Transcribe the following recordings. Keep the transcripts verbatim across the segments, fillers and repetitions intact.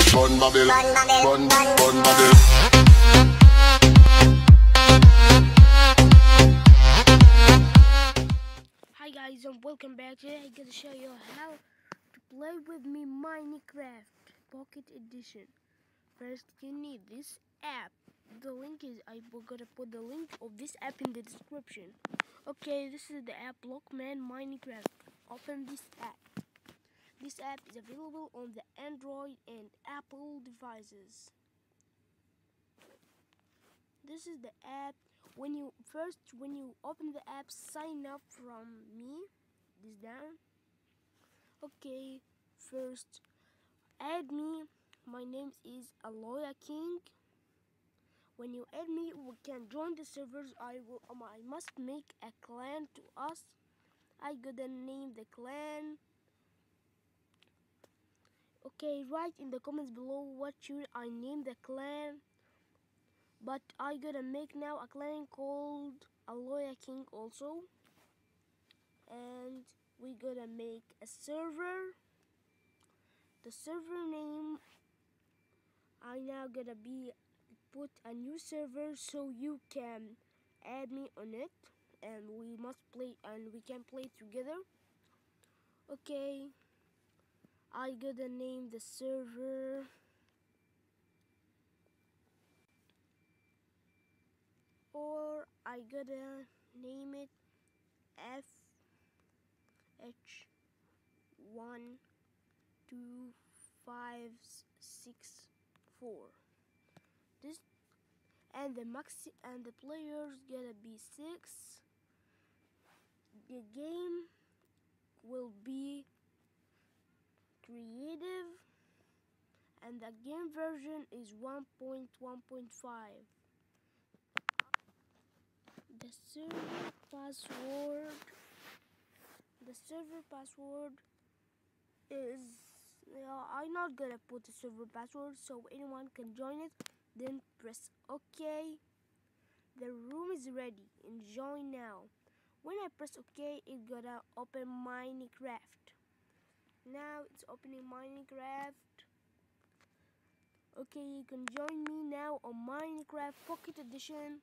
Bun Babel, bun, bun Babel. Hi guys and welcome back. Today I'm gonna show you how to play with me Minecraft Pocket Edition. First you need this app. The link is I'm gonna put the link of this app in the description. Okay, this is the app Blockman Minecraft. Open this app. This app is available on the Android and Apple devices. This is the app. When you first when you open the app, sign up from me. This down. Okay, first add me. My name is Aloya King. When you add me, we can join the servers. I will. Um, I must make a clan to us. I gotta name the clan. Okay, write in the comments below what should I name the clan. But I gotta make now a clan called Aloya King also. And we gotta make a server. The server name, I now gotta be put a new server so you can add me on it, and we must play and we can play together. Okay, I gotta name the server or I gotta name it F H one two five six four. This and the maxi and the players gotta be six. The game will be creative and the game version is one point one point five. The server password the server password is uh, I'm not gonna put the server password so anyone can join it. Then press OK. The room is ready and join now. When I press OK, it's gonna open Minecraft. Now it's opening Minecraft. Okay, you can join me now on Minecraft Pocket Edition.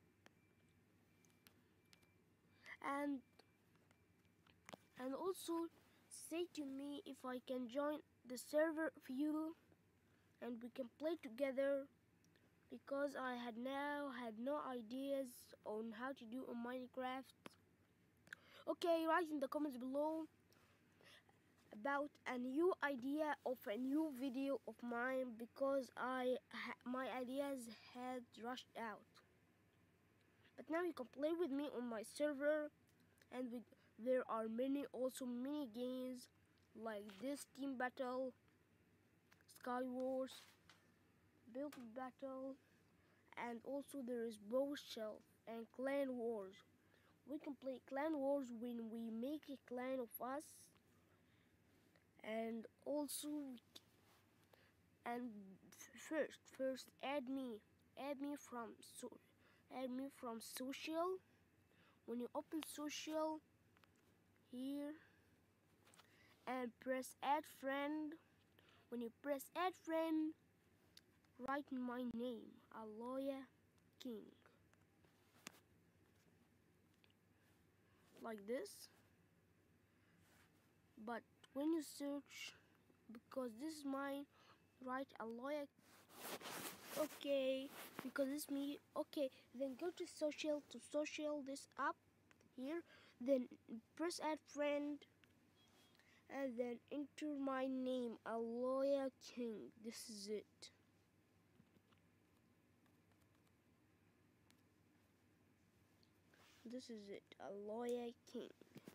And and also say to me if I can join the server of you and we can play together, because I had now had no ideas on how to do on Minecraft. Okay, write in the comments below about a new idea of a new video of mine, because I ha my ideas had rushed out. But now you can play with me on my server, and we, there are many also mini games like this team battle, Sky Wars, build battle, and also there is bow shelf and clan wars. We can play clan wars when we make a clan of us, and also and first first add me add me from so add me from social. When you open social here and press add friend, when you press add friend, write my name, Aloya King, like this. But when you search, because this is mine, write Aloya. Okay, because it's me. Okay, then go to social to social this up here, then press add friend and then enter my name, Aloya King. This is it. This is it, Aloya King.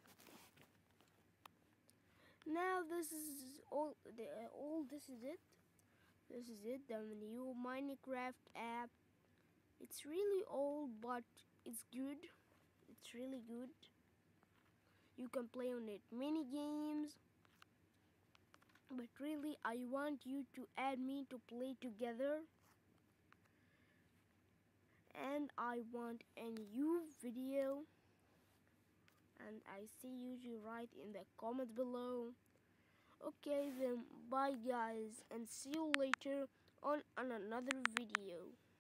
Now this is all the uh, all this is it. This is it, the new Minecraft app. It's really old but it's good. It's really good. You can play on it mini games. But really I want you to add me to play together. And I want a new video. And I see you to write in the comments below. Okay then, bye guys, and see you later on, on another video.